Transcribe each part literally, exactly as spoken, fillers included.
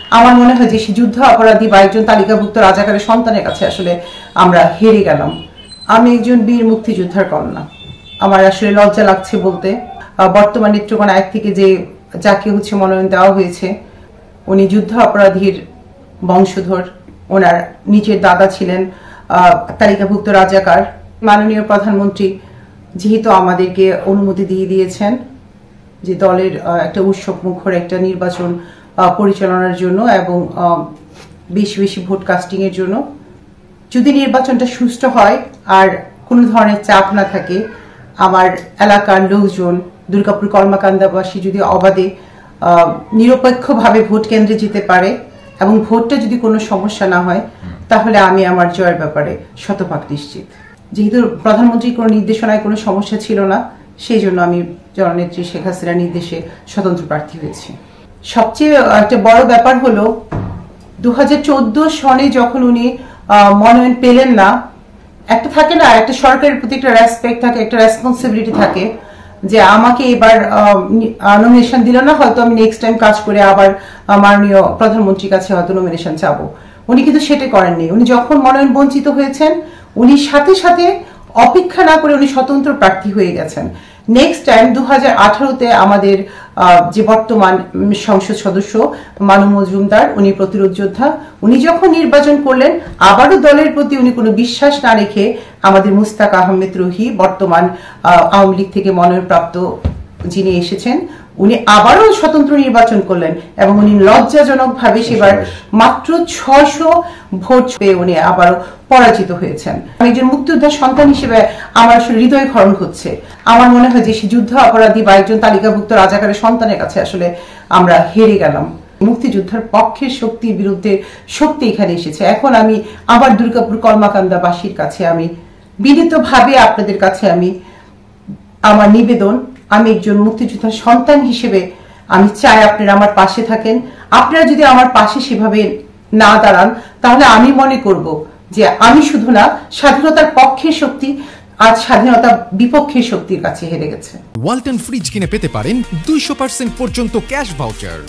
আমার মনে হয় যে যুদ্ধ অপরাধী বা একজন তালিকাভুক্ত রাজাকারের সন্তানের কাছে আসলে আমরা হেরে গেলাম। আমি একজন বীর মুক্তিযোদ্ধার কন্যা। আমার আসলে লজ্জা লাগছে বলতে, বর্তমান নেত্রকোনা এক থেকে যে যাকে হচ্ছে মনোনয়ন দেওয়া হয়েছে উনি যুদ্ধ অপরাধীর বংশধর। ওনার নিজের দাদা ছিলেন তালিকাভুক্ত রাজাকার। মাননীয় প্রধানমন্ত্রী যেহেতু আমাদেরকে অনুমতি দিয়ে দিয়েছেন যে দলের একটা উৎসব মুখর একটা নির্বাচন পরিচালনার জন্য এবং বেশি বেশি ভোট কাস্টিং এর জন্য, যদি নির্বাচনটা সুষ্ঠু হয় আর কোনো ধরনের চাপ না থাকে, আমার এলাকার লোকজন দুর্গাপুর কলমাকান্দাবাসী যদি অবাধে নিরপেক্ষভাবে ভোট কেন্দ্রে যেতে পারে এবং ভোটটা যদি কোনো সমস্যা না হয়, তাহলে আমি আমার জয়ের ব্যাপারে শতভাগ নিশ্চিত। যেহেতু প্রধানমন্ত্রীর কোনো নির্দেশনায় কোনো সমস্যা ছিল না, সেই জন্য আমি জননেত্রী শেখ হাসিনার নির্দেশে স্বতন্ত্র প্রার্থী হয়েছি। সবচেয়ে একটা বড় ব্যাপার হলো দু হাজার চোদ্দ সনে যখন উনি মনোনয়ন পেলেন না, একটা থাকে না একটা সরকারের প্রতি একটা রেসপেক্ট থাকে, একটা রেসপন্সিবিলিটি থাকে যে আমাকে এবার নমিনেশন দিল না, হয়তো আমি নেক্সট টাইম কাজ করে আবার মাননীয় প্রধানমন্ত্রীর কাছে হয়তো নমিনেশন চাবো। উনি কিন্তু সেটা করেননি। উনি যখন মনোনয়ন বঞ্চিত হয়েছেন উনি সাথে সাথে অপেক্ষা না করে উনি স্বতন্ত্র প্রার্থী হয়ে গেছেন। নেক্সট টাইম দু হাজার আঠারোতে আমাদের যে বর্তমান সংসদ সদস্য মানু মজুমদার, উনি প্রতিরোধ যোদ্ধা, উনি যখন নির্বাচন করলেন আবারও দলের প্রতি উনি কোনো বিশ্বাস না রেখে আমাদের মুস্তাক আহমেদ রুহি, বর্তমান আওয়ামী লীগ থেকে মনোনয়নপ্রাপ্ত যিনি এসেছেন, উনি আবারও স্বতন্ত্র নির্বাচন করলেন এবং উনি লজ্জাজনক ভাবে সেবার মাত্র ছয়শো ভোট পেয়ে উনি আবারও পরাজিত হয়েছেন। আমি একজন মুক্তিযোদ্ধার সন্তান হিসেবে আমার আসলে হৃদয় ক্ষরণ হচ্ছে। আমার মনে হয় যে যুদ্ধ অপরাধী বা একজন তালিকাভুক্ত রাজাকারের সন্তানের কাছে আসলে আমরা হেরে গেলাম। মুক্তিযোদ্ধার পক্ষের শক্তির বিরুদ্ধে শক্তি এখানে এসেছে। এখন আমি আবার দুর্গাপুর কলমাকান্দাবাসীর কাছে আমি বিনীতভাবে আপনাদের কাছে আমি আমার নিবেদন, আমি একজন মুক্তিযোদ্ধার সন্তান হিসেবে আমি চাই আপনারা আমার পাশে থাকেন। আপনারা যদি আমার পাশে সেভাবে না দাঁড়ান তাহলে আমি মনে করব যে আমি শুধু না, স্বাধীনতার পক্ষের শক্তি আজ স্বাধীনতা বিপক্ষের শক্তির কাছে হেরে গেছে। ওয়ালটন ফ্রিজ কিনে পেতে পারেন দুইশো পার্সেন্ট পর্যন্ত ক্যাশ ভাউচার।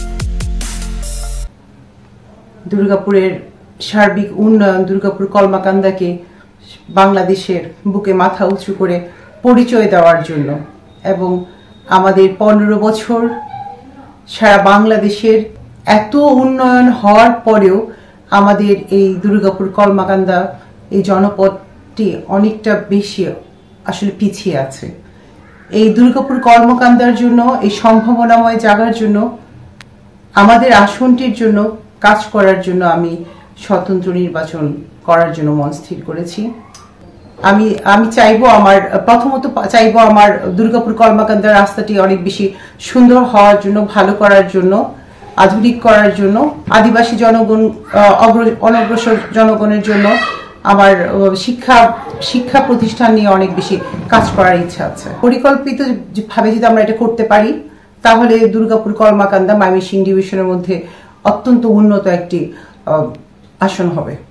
দুর্গাপুরের সার্বিক উন্নয়ন, দুর্গাপুর কলমাকান্দাকে বাংলাদেশের বুকে মাথা উঁচু করে পরিচয় দেওয়ার জন্য এবং আমাদের পনেরো বছর সারা বাংলাদেশের এত উন্নয়ন হওয়ার পরেও আমাদের এই দুর্গাপুর কলমাকান্দা এই জনপদটি অনেকটা বেশি আসলে পিছিয়ে আছে। এই দুর্গাপুর কলমাকান্দার জন্য, এই সম্ভাবনাময় জায়গার জন্য, আমাদের আসনটির জন্য কাজ করার জন্য আমি স্বতন্ত্র নির্বাচন করার জন্য মন স্থির করেছি। আমি আমি চাইবো আমার প্রথমত চাইবো আমার দুর্গাপুর কলমাকান্দার রাস্তাটি অনেক বেশি সুন্দর হওয়ার জন্য, ভালো করার জন্য, আধুনিক করার জন্য, আদিবাসী জনগণ অনগ্রসর জনগণের জন্য আমার শিক্ষা শিক্ষা প্রতিষ্ঠান নিয়ে অনেক বেশি কাজ করার ইচ্ছা আছে। পরিকল্পিত ভাবে যদি আমরা এটা করতে পারি তাহলে দুর্গাপুর কলমাকান্দা ময়মনসিংহ ডিভিশনের মধ্যে অত্যন্ত উন্নত একটি আসন হবে।